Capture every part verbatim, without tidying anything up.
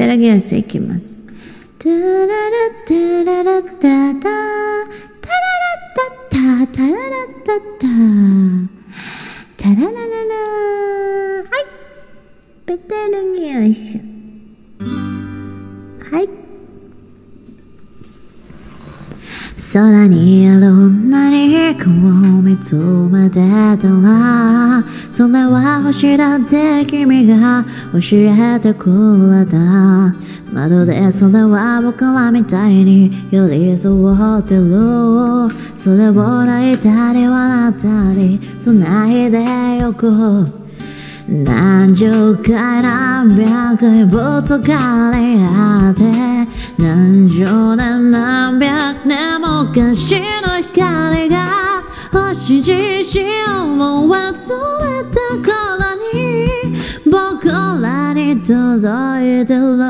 テルギウスいきます。タララタララタタタララタタタララタタタララララ。はい、ベテルギウス。はい。空にある何かを見つめてたら、それは星だって君が教えてくれた。まるでそれは僕らみたいに寄り添ってる。それを泣いたり笑ったり繋いでよく、何十回何百回ぶつかり合って、何十年何百年も昔の光が星自身を忘れた頃に僕らに届いてる。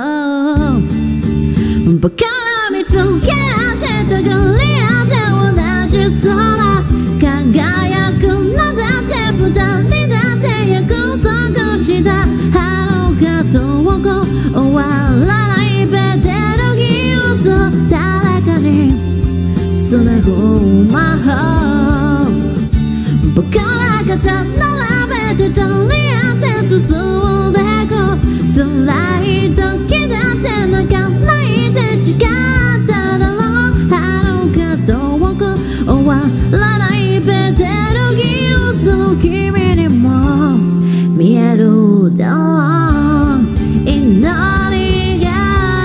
僕ら見つけてたがり合って同じ空輝くのだって二人だって約束した遥か遠く終わらないベテルギウス、誰かにつなぐ魔法。僕ら肩並べて取り合って進んでく、辛い時だって泣かないで誓っただろう。遥か遠く終わらないベテルギウス、君にも見えるだろう。祈りが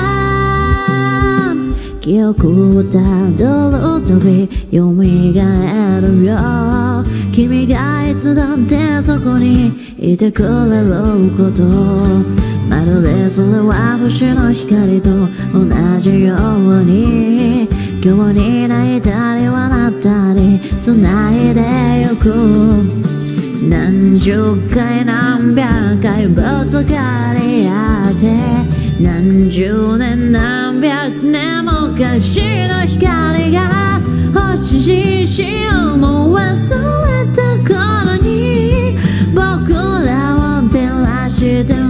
記憶をたどるたび蘇るよ。君がいつだってそこにいてくれること、まるでそれは星の光と同じように、今日に泣いたり笑ったり繋いでゆく。何十回何百回ぶつかり合って、何十年何百年も昔の光が星自身をも忘れた頃に僕らを照らしてる。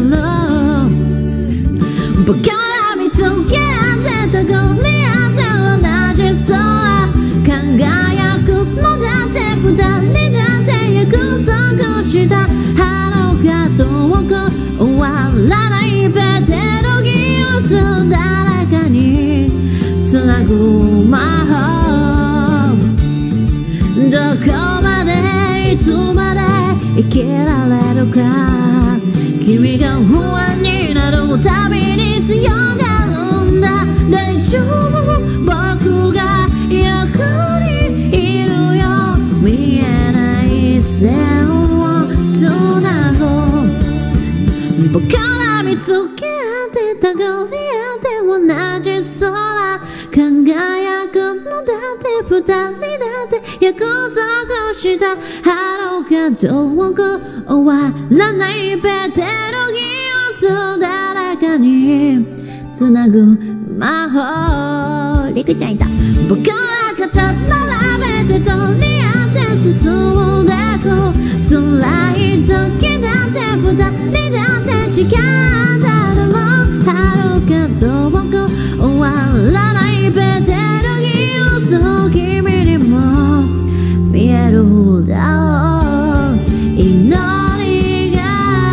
僕ら見つけてたがり合って同じ空輝くのだって二人だって約束した遥か遠く終わらないベテルギウス、誰かにつなぐ魔法。どこまでいつまで生きられるか、君が不安になるたびに強がるんだ。大丈夫、僕が横にいるよ。見えない線をつなぐ。僕ら見つけ合ってたがり合って同じ空輝くのだって二人だって約束した遥か遠く終わらないベテルギウス、誰かにつなぐ魔法。リクちゃんいた。僕ら肩並べて取り合って進んでく、辛い時だって二人だって誓っただろう。遥か遠く終わらないベテルギウス、君にも見えるだろう。祈りが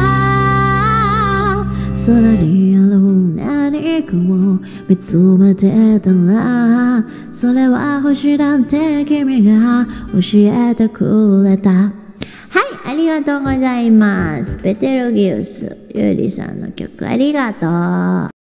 空にある何かを見つめてたら、それは星だって君が教えてくれた。はい、ありがとうございます。ベテルギウス、ゆうりさんの曲ありがとう。